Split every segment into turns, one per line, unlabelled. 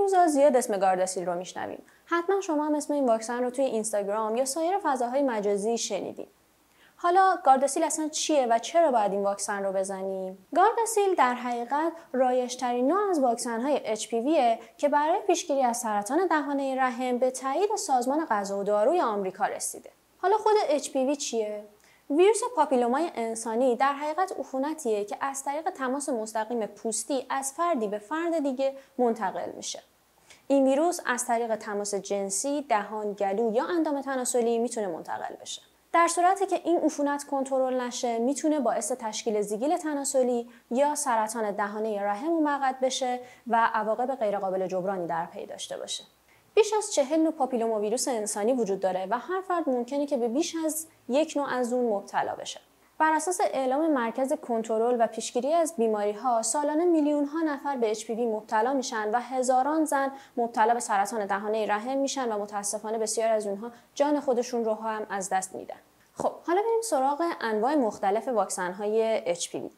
روزا زیاد اسم گارداسیل رو میشنویم. حتما شما هم اسم این واکسن رو توی اینستاگرام یا سایر فضاهای مجازی شنیدید. حالا گارداسیل اصلا چیه و چرا باید این واکسن رو بزنیم؟ گارداسیل در حقیقت رایج‌ترین نوع از واکسن‌های HPV که برای پیشگیری از سرطان دهانه رحم به تایید سازمان غذا و داروی آمریکا رسیده. حالا خود HPV چیه؟ ویروس پاپیلومای انسانی در حقیقت عفونتیه که از طریق تماس مستقیم پوستی از فردی به فرد دیگه منتقل میشه. این ویروس از طریق تماس جنسی، دهان، گلو یا اندام تناسلی میتونه منتقل بشه. در صورتی که این عفونت کنترل نشه میتونه باعث تشکیل زیگیل تناسلی یا سرطان دهانه رحم و مقعد بشه و عواقب غیرقابل جبرانی در پی داشته باشه. بیش از 40 نوع پاپیلوما ویروس انسانی وجود داره و هر فرد ممکنه که به بیش از یک نوع از اون مبتلا بشه. بر اساس اعلام مرکز کنترل و پیشگیری از بیماری‌ها، سالانه میلیون‌ها نفر به HPV مبتلا میشن و هزاران زن مبتلا به سرطان دهانه رحم میشن و متاسفانه بسیار از اونها جان خودشون رو هم از دست میدن. خب، حالا بریم سراغ انواع مختلف واکسن‌های HPV.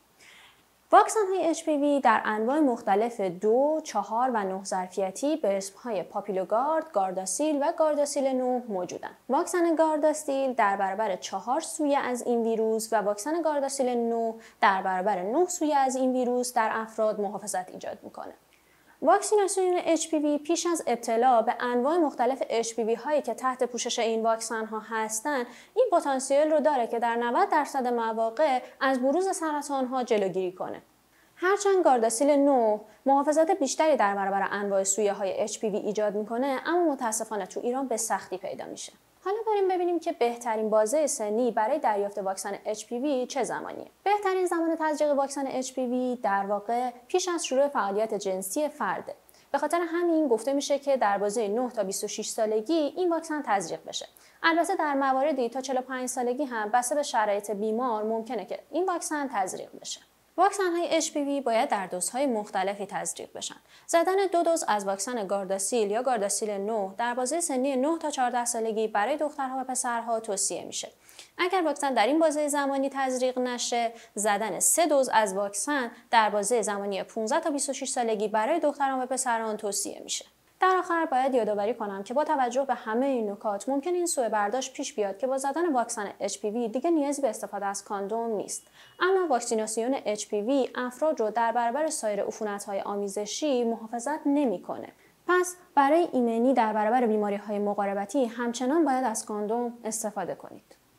واکسن‌های HPV در انواع مختلف 2، 4 و 9 ظرفیتی به اسم‌های پاپیلوگارد، گارداسیل و گارداسیل 9 موجودند. واکسن گارداسیل در برابر 4 سویه از این ویروس و واکسن گارداسیل 9 در برابر 9 سویه از این ویروس در افراد محافظت ایجاد می‌کنه. واکسیناسیون HPV پیش از ابتلا به انواع مختلف HPV هایی که تحت پوشش این واکسن ها هستند، این پتانسیل رو داره که در 90% مواقع از بروز سرطان ها جلوگیری کنه. هرچند گارداسیل 9 محافظت بیشتری در برابر انواع سویه های HPV ایجاد میکنه، اما متاسفانه تو ایران به سختی پیدا میشه. حالا بریم ببینیم که بهترین بازه سنی برای دریافت واکسن HPV چه زمانیه. بهترین زمان تزریق واکسن HPV در واقع پیش از شروع فعالیت جنسی فرده. به خاطر همین گفته میشه که در بازه 9 تا 26 سالگی این واکسن تزریق بشه. البته در مواردی تا 45 سالگی هم بسته به شرایط بیمار ممکنه که این واکسن تزریق بشه. واکسن‌های HPV باید در دوزهای مختلفی تزریق بشن. زدن 2 دوز از واکسن گارداسیل یا گارداسیل 9 در بازه سنی 9 تا 14 سالگی برای دخترها و پسرها توصیه میشه. اگر واکسن در این بازه زمانی تزریق نشه، زدن 3 دوز از واکسن در بازه زمانی 15 تا 26 سالگی برای دختران و پسران توصیه میشه. در آخر باید یادآوری کنم که با توجه به همه این نکات ممکن این سوء برداشت پیش بیاد که با زدن واکسن HPV دیگه نیازی به استفاده از کاندوم نیست. اما واکسیناسیون HPV افراد رو در برابر سایر عفونت‌های آمیزشی محافظت نمی‌کنه. پس برای ایمنی در برابر بیماری‌های مقاربتی همچنان باید از کاندوم استفاده کنید.